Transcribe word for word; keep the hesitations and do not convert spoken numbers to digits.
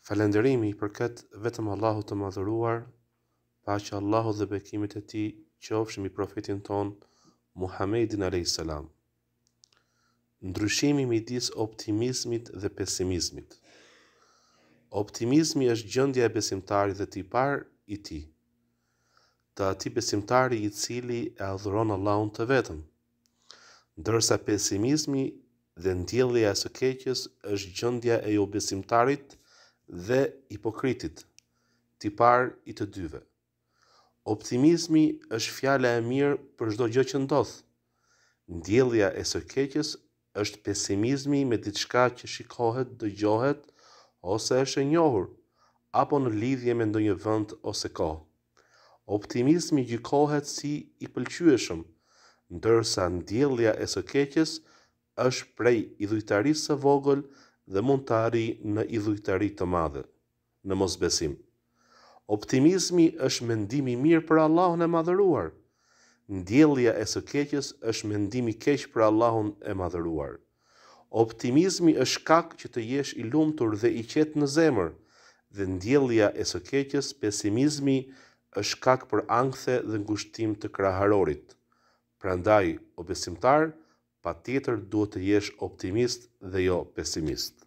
Falënderimi i përket vetëm Allahut të madhëruar, paqja Allahu dhe bekimet e tij qofshin mbi profetin ton Muhammedin alayhis salam. Ndryshimi midis optimizmit dhe pesimizmit. Optimizmi është gjendja e besimtarit dhe tipar i tij, të atij besimtari i cili e adhuron Allahun të vetëm, ndërsa pesimizmi dhe ndjellja e së keqes është gjendja e jo besimtarit dhe hipokritit, tipar i të dyve. Optimizmi është fjala e mirë për çdo gjë që ndodh. Ndjellja e së keqes është pesimizmi me diçka që shikohet, dëgjohet ose është e njohur, apo në lidhje me ndonjë vend ose kohë. Optimizmi gjykohet si i pëlqyeshëm, ndërsa ndjellja e së keqes është prej idhujtarisë së vogël dhe mund të arrijë në idhujtari të madhe, në mosbesim. Optimizmi është mendimi i mirë për Allahun e madhëruar. Ndjellja e së keqes është mendimi i keq për Allahun e madhëruar. Optimizmi është shkak që të jesh i lumtur dhe i qetë në zemër, dhe ndjellja e së keqes, pesimizmi, është shkak për ankthe dhe ngushtim të kraharorit. Prandaj, o besimtar, patjetër duhet të jesh optimist dhe jo pesimist.